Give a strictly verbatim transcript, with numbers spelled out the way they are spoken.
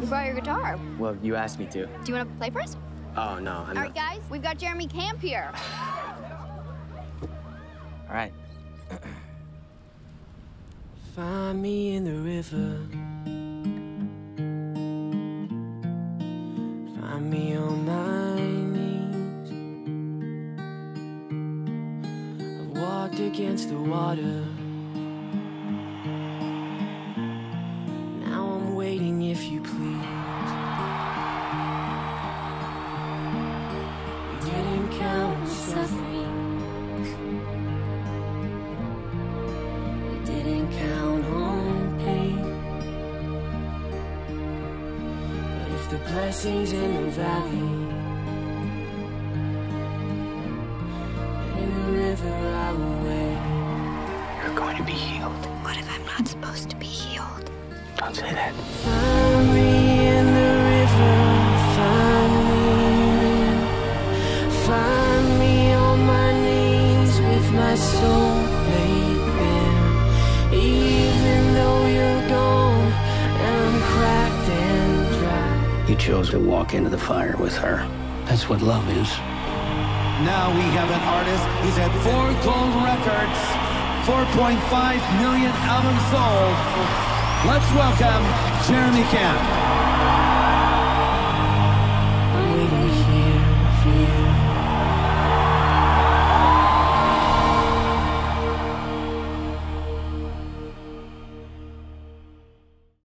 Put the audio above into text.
Who brought your guitar? Well, you asked me to. Do you want to play for us? Oh, no, I'm All not. right, guys, we've got Jeremy Camp here. All right. Find me in the river. Find me on my knees. I've walked against the water. Now I'm waiting if you please. We didn't count on suffering. We didn't count on pain. But if the blessings in the valley and in the river I will wait. You're going to be healed. What if I'm not supposed to be healed? Don't say that. Find me in the river, find me there. Find me on my knees with my soul laid bare. Even though you're gone and I'm cracked and dry. You chose to walk into the fire with her. That's what love is. Now we have an artist. He's had four gold records, four point five million albums sold. Let's welcome Jeremy Campin.